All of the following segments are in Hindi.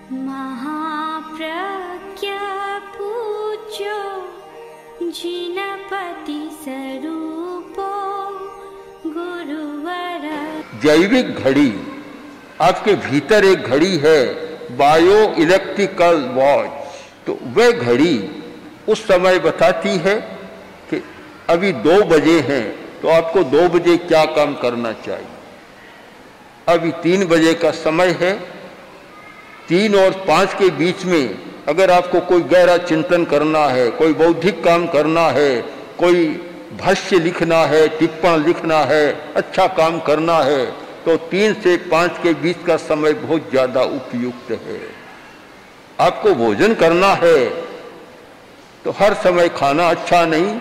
महाप्रज्ञा पूज्यो जिनपति स्वरूपो गुरुवर। जैविक घड़ी, आपके भीतर एक घड़ी है, बायो इलेक्ट्रिकल वॉच। तो वह घड़ी उस समय बताती है कि अभी 2 बजे हैं, तो आपको 2 बजे क्या काम करना चाहिए। अभी 3 बजे का समय है, 3 और 5 के बीच में अगर आपको कोई गहरा चिंतन करना है, कोई बौद्धिक काम करना है, कोई भाष्य लिखना है, टिप्पण लिखना है, अच्छा काम करना है, तो 3 से 5 के बीच का समय बहुत ज़्यादा उपयुक्त है। आपको भोजन करना है तो हर समय खाना अच्छा नहीं।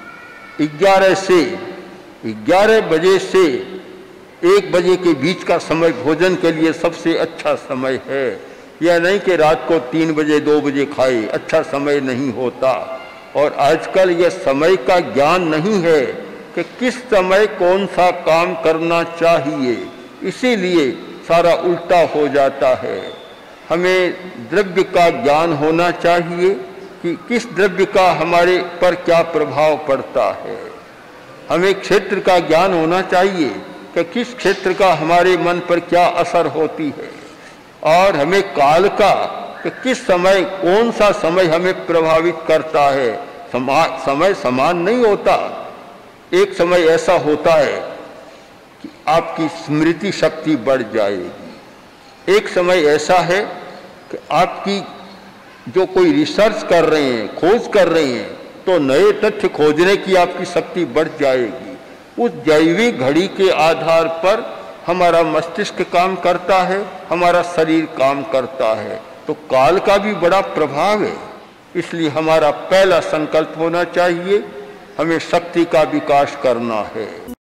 11 बजे से 1 बजे के बीच का समय भोजन के लिए सबसे अच्छा समय है। यह नहीं कि रात को 3 बजे 2 बजे खाए, अच्छा समय नहीं होता। और आजकल यह समय का ज्ञान नहीं है कि किस समय कौन सा काम करना चाहिए, इसीलिए सारा उल्टा हो जाता है। हमें द्रव्य का ज्ञान होना चाहिए कि किस द्रव्य का हमारे पर क्या प्रभाव पड़ता है। हमें क्षेत्र का ज्ञान होना चाहिए कि किस क्षेत्र का हमारे मन पर क्या असर होती है। और हमें काल का कि किस समय कौन सा समय हमें प्रभावित करता है। समय समान नहीं होता। एक समय ऐसा होता है कि आपकी स्मृति शक्ति बढ़ जाएगी। एक समय ऐसा है कि आपकी जो कोई रिसर्च कर रहे हैं, खोज कर रहे हैं, तो नए तथ्य खोजने की आपकी शक्ति बढ़ जाएगी। उस जैविक घड़ी के आधार पर हमारा मस्तिष्क काम करता है, हमारा शरीर काम करता है। तो काल का भी बड़ा प्रभाव है। इसलिए हमारा पहला संकल्प होना चाहिए, हमें शक्ति का विकास करना है।